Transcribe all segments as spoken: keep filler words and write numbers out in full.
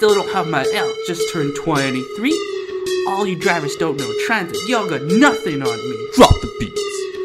still don't have my L, just turned twenty-three. All you drivers don't know transit, y'all got nothing on me. Drop the beats.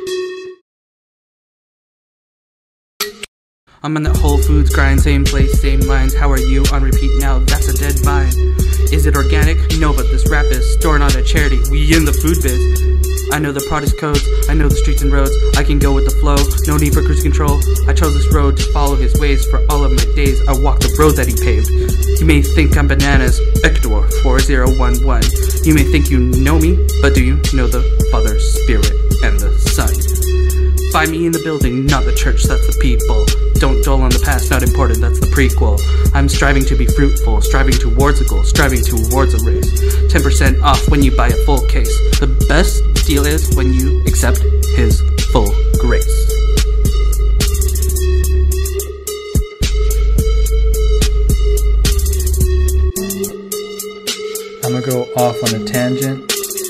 I'm on that Whole Foods grind, same place, same lines. How are you? On repeat now, that's a dead vine. Is it organic? No, but this rap is store, not a charity. We in the food biz. I know the product codes, I know the streets and roads. I can go with the flow, no need for cruise control. I chose this road to follow his ways. For all of my days, I walk the road that he paved. You may think I'm bananas, Ecuador four zero one one. You may think you know me, but do you know the Father, Spirit, and the Son? Find me in the building, not the church, that's the people. Don't dwell on the past, not important, that's the prequel. I'm striving to be fruitful, striving towards a goal, striving towards a race. ten percent off when you buy a full case. The best deal is when you accept his full grace. I'm gonna go off on a tangent,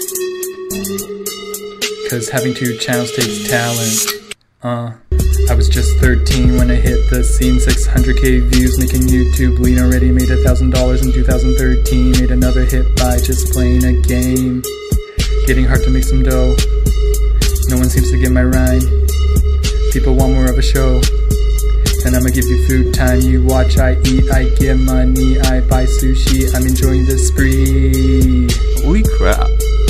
cause having two channels takes talent. Uh, I was just thirteen when I hit the scene, six hundred K views, making YouTube lean. Already made a thousand dollars in two thousand thirteen. Made another hit by just playing a game. Getting hard to make some dough. No one seems to get my rhyme. People want more of a show. And I'ma give you food time. You watch, I eat, I get money, I buy sushi. I'm enjoying the spree. Holy crap.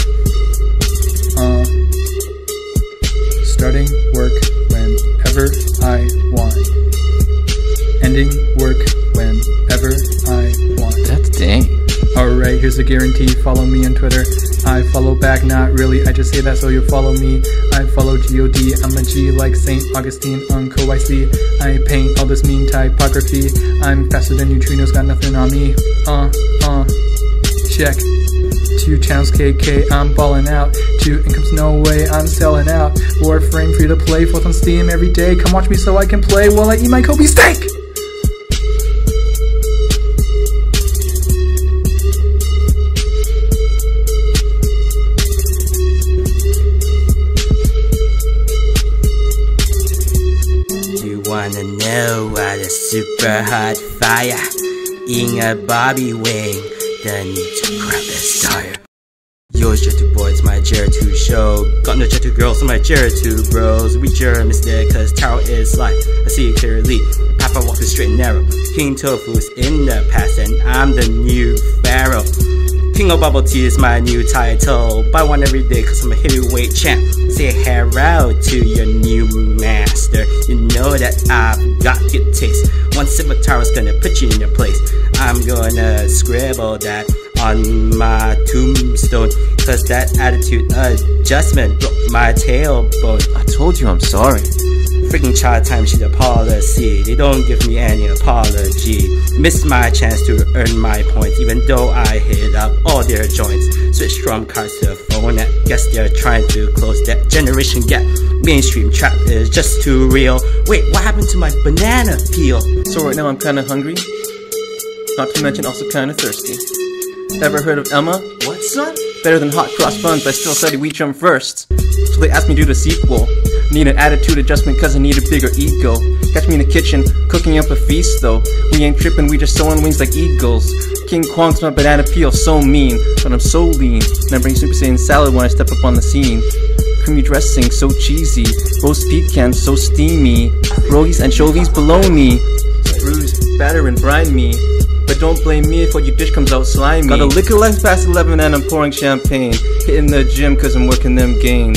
Uh, starting work whenever I want. Ending work whenever I want. That's dang. Alright, here's a guarantee. Follow me on Twitter. I follow back, not really. I just say that so you follow me. I follow G O D. I'm a G like Saint Augustine. Uncle I see. I paint all this mean typography. I'm faster than neutrinos, got nothing on me. Uh, uh, check. Two channels K K, I'm balling out. Two incomes, no way, I'm selling out. Warframe free to play, fourth on Steam every day. Come watch me so I can play while I eat my Kobe steak! You wanna know what a super hot fire in a bobby wing? Then need to grab that style. Yours J two boys, my J two show. Got no J two girls, my J two bros. We Germans there, cause tarot is life. I see it clearly. Papa walks the straight and narrow. King Tofu's in the past, and I'm the new pharaoh. King of Bubble Tea is my new title. Buy one every day cause I'm a heavyweight champ. Say hello to your new master. You know that I've got good taste. One sip of taro's gonna put you in your place. I'm gonna scribble that on my tombstone, cause that attitude adjustment broke my tailbone. I told you I'm sorry. Freaking child time sheet policy. They don't give me any apology. Missed my chance to earn my points, even though I hit up all their joints. Switch from cards to phone. I guess they're trying to close that generation gap. Mainstream trap is just too real. Wait, what happened to my banana peel? So right now I'm kinda hungry. Not to mention also kinda thirsty. Ever heard of Emma? What, son? Better than hot cross buns, but I still said we jump first. So they asked me to do the sequel. Need an attitude adjustment cause I need a bigger ego. Catch me in the kitchen, cooking up a feast though. We ain't tripping, we just sewing wings like eagles. King Kwong's my banana peel, so mean, but I'm so lean. And I bring Super Saiyan salad when I step up on the scene. Creamy dressing, so cheesy. Roast pecans, so steamy. Pierogies, anchovies, bologna. Bruise, batter and brine me. But don't blame me if what you dish comes out slimy. Got a liquor license past eleven and I'm pouring champagne. Hitting the gym cause I'm working them gains.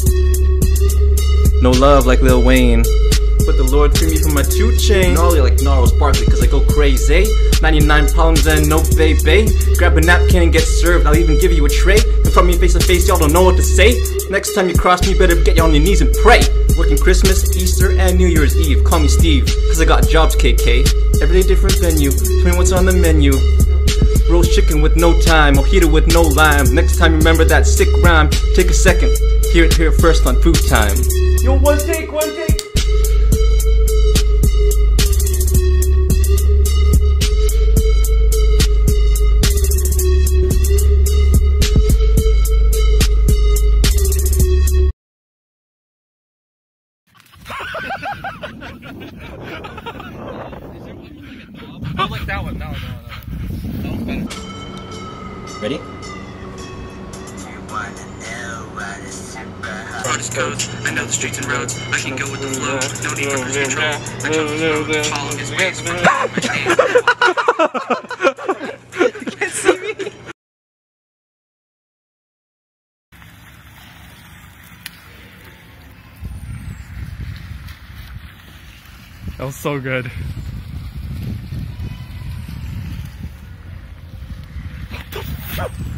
No love like Lil Wayne. But the Lord free me from my two chain. Gnarly like Gnarls Barkley cause I go crazy. ninety-nine problems and no baby. Grab a napkin and get served, I'll even give you a tray. Confront me face to face, y'all don't know what to say. Next time you cross me, better get you on your knees and pray. Working Christmas, Easter, and New Year's Eve. Call me Steve, cause I got jobs, K K. Everyday different venue, tell me what's on the menu. Roast chicken with no time, mojito with no lime. Next time remember that sick rhyme. Take a second, hear it here first on Food Time. Yo, one take, one take. Not like that one, no, no, no. Ready? Broadest codes, I know the streets and roads. I can go with the flow, no need for cruise control. I chose this road, follow his ways. From my chance. You can't see me. That was so good. What the fuck?